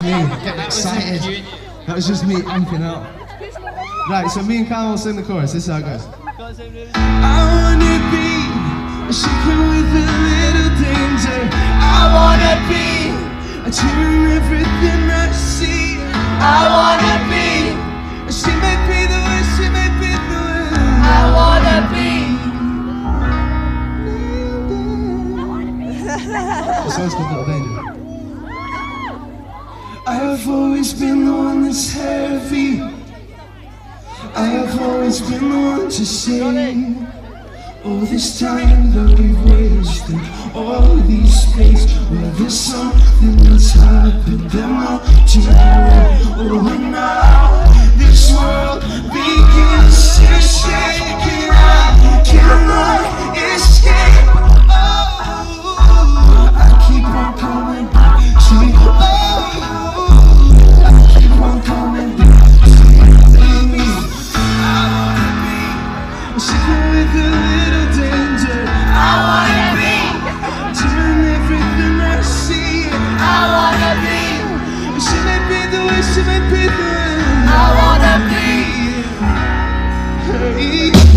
getting excited. That was just me amping up. Right, so me and Kyle will sing the chorus. This is how it goes. I wanna be a chicken with a little danger. I wanna be a cheer in everything I see. I wanna be. She may be the way, she may be the way. I wanna be. The song's called Little Danger. I've always been the one that's heavy. I've always been the one to say, all this time that we've wasted, all these space, well there's something that's happened that might take away. Oh, and now this world begins to shake and I cannot escape. Oh, I keep on coming back to you. Oh, I keep on coming back to you. Chicken with a little danger. I wanna be. Turn everything I see. I wanna be. She may be the way, she may be the way. I wanna be.